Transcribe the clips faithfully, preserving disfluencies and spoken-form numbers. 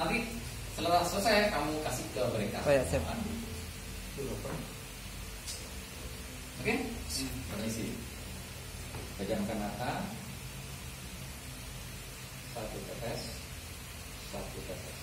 Nanti setelah selesai kamu kasih ke mereka. Oh ya, siap. Oke? Permisi. Pejamkan mata. Satu tetes. Satu tetes.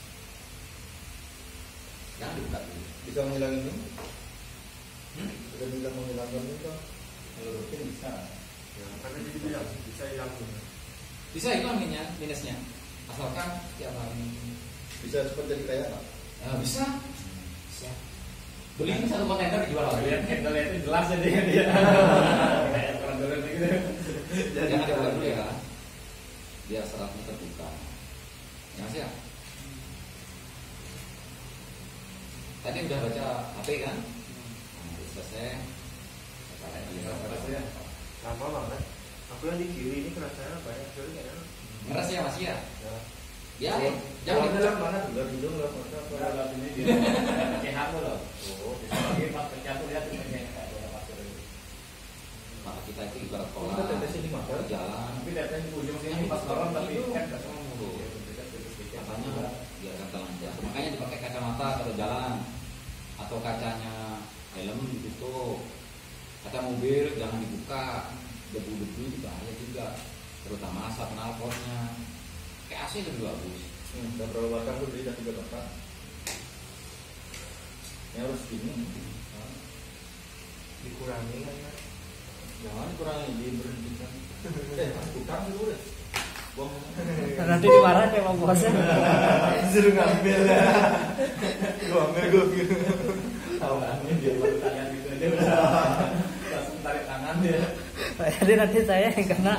Jangan dibuka dulu. Bisa menghilangin itu? Hmm? Bisa bilang menghilangkan itu? Kalau rutin bisa. Ya, karena jadi bilang bisa hilang. Bisa hilang minusnya, minusnya. Asalkan tiap hari. Bisa cepat jadi kaya nggak? Ya, bisa. Bisa. Beli satu kontainer jual lagi. Lihat handle itu jelas jadi dia. Kayak orang dulu gitu. Jadi jangan dibuka dulu ya. Biar seratnya terbuka. Ya Mas ya. Tadi udah baca H P kan? Nah, selesai. Sekarang ini Rasanya Lama banget. Aku yang di kiri ini kerasanya banyak sekali kayaknya. ngeras ya Mas ya. Ya. Ya, Oh, jangan dalam mana dulu hidung lah mana apa? Kalau ini dia pakai hardware loh. Oh, lagi pas terjatuh lihat itu kayak kayak pasir itu. maka kita itu ibarat Kalau pola tetes ini mata jalan. Tapi datanya di ujung sini pas dorong tapi kan nggak semua Tuh. mulu. Katanya biar telanjang. Makanya dipakai kacamata kalau jalan atau kacanya helm ditutup. Kaca mobil jangan dibuka, debu-debu itu bahaya juga, terutama asap knalpotnya. Kayak A C lebih bagus. Hmm, dan berapa batang tuh beli tiga batang. Yang harus gini. Dikurangi kan ya. Jangan dikurangi, diberhentikan. Eh, harus utang dulu deh. Buang. Nanti dimarahin ya Bang Bosnya. Disuruh ngambil ya. Gua ambil gua gitu. Tawannya dia baru tangan gitu aja udah langsung tarik tangan dia. Jadi nanti saya yang kena.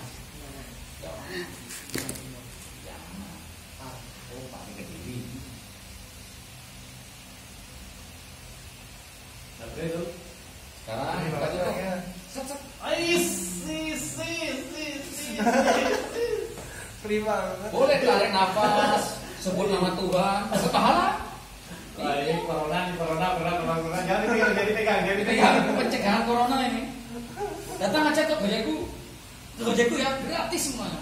Sekarang kita tutup. Set set. Ais, sis, sis, sis, sis. Prima. Boleh tarik nafas, sebut nama Tuhan, dapat pahala. Wah, ini corona, ini corona, corona, corona, corona. Jangan dipegang, jangan dipegang, jangan Ini dipegang. kan pencegahan corona ini. Datang aja ke Gojeku. Ke Gojeku ya, gratis semuanya.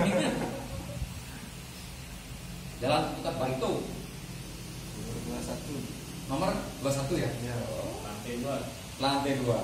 Jalan Putar Barito. Nomor dua puluh satu. Nomor dua puluh satu ya? Ya. Lantai dua. Lantai dua.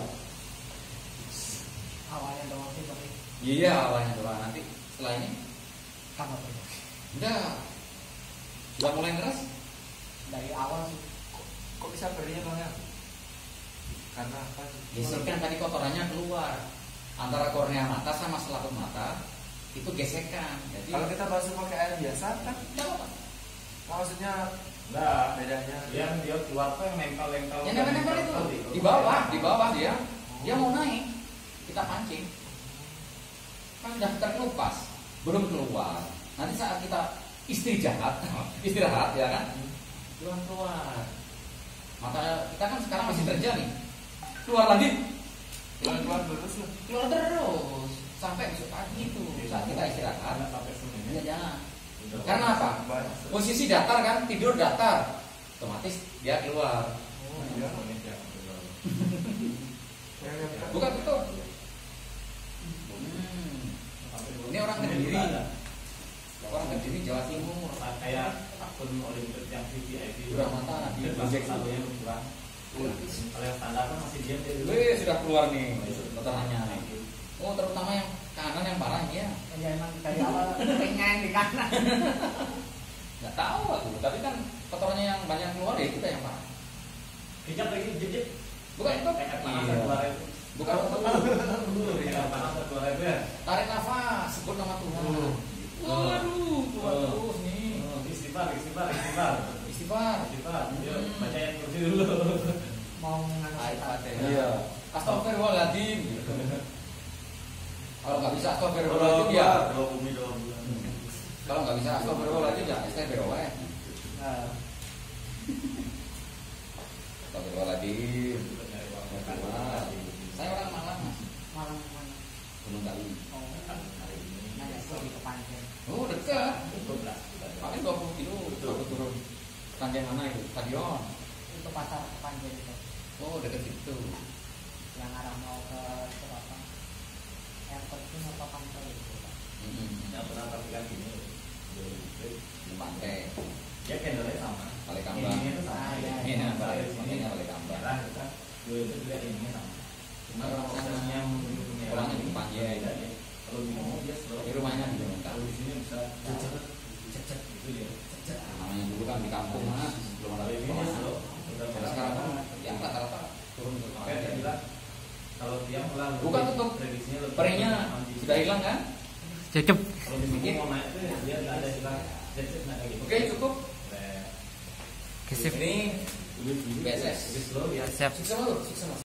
Awalnya doang sih tapi Iya, awalnya doang. Nanti setelah ini apa tuh? udah udah mulai ngeras. Dari awal sih. Kok bisa perihnya Bang ya? Karena apa sih? Gesekan tadi kotorannya keluar antara kornea mata sama selaput mata itu gesekan. Jadi Kalau kita basuh pakai air biasa kan, nggak apa-apa. maksudnya Nah, bedanya. yang dia keluar tuh yang nempel-nempel. Yang nempel-nempel itu di bawah, di bawah dia. Dia mau naik, kita pancing. Kan udah terkelupas, belum keluar. Nanti saat kita istirahat, istirahat ya kan, keluar keluar. Maka kita kan sekarang masih kerja nih, keluar lagi, Keluar-keluar terus lah. keluar terus sampai besok pagi itu. Saat kita istirahat, Karena sampai Senin ya ini. jangan. Karena apa? Posisi datar kan, tidur datar, otomatis dia keluar. Oh iya. Bukan betul. Hmm. Ini orang Kediri, orang Kediri Jawa Timur. Kayak akun Olimpik yang V V I P. Udah mata Dia di project project satu yang kurang. Kalau yang standar kan masih diam dia dulu. Wih, sudah keluar nih kotorannya. Oh, terutama yang kanan yang parah ya. Ya emang dari awal pengen di kanan. Nggak tahu aku, tapi kan kotorannya yang banyak keluar ya kita yang parah. Hijab lagi, jejak. Bukan itu? Kayak panas Iya. keluar itu. Bukan itu. Iya, panas keluar itu ya. Tarik nafas, sebut nama Tuhan. Oh. Waduh, keluar Oh. terus nih. Oh, Istighfar, istighfar, istighfar. Istighfar. Istighfar. Yuk, baca yang kursi dulu. Mau ngasih Iya. Astagfirullahaladzim. Kalau nggak bisa astagfirullahaladzim ya. Dua bumi dua bulan. Kalau nggak bisa astagfirullahaladzim ya astagfirullah. Nah, Astagfirullahaladzim. Saya orang Malang mas, malam mana? Gunung Kawi. Oh, Hari ini. nanti aku di Kepanjen. Oh dekat. Paling dua puluh kilo. Aku turun. Panjang mana itu? Stadion. Itu pasar Kepanjen itu. Oh dekat situ. Yang arah mau ke Surabaya. Airport itu apa pantai itu? Pak? Hmm. Yang pernah praktikan gini. Di pantai. Dia candlenya sama. Balik kambang. Ininya itu sama. Ah, Ini iya. nah, balik ini balik kambang. Merah kan. Dua itu juga ininya sama. Cuma Kalau prosesnya punya orangnya di depan, ya. Kalau di rumah dia slow. Di rumahnya di rumah. Kalau di sini bisa cecet cecet gitu ya. Cecet. Namanya dulu kan di kampung mana belum ada Kalau ini dia slow. Udah Kalau sekarang kan ya rata-rata turun ke Makanya dia bilang kalau dia pulang Bukan tutup. prediksinya lebih Perenya sudah hilang kan? Cukup. Kalau di sini mau naik tuh dia nggak ada hilang. Cecet nggak kayak gitu. Oke, cukup. Nah, Kesip. Ini lebih B S S. lebih slow ya. Siap. Sukses Mas. Sukses Mas.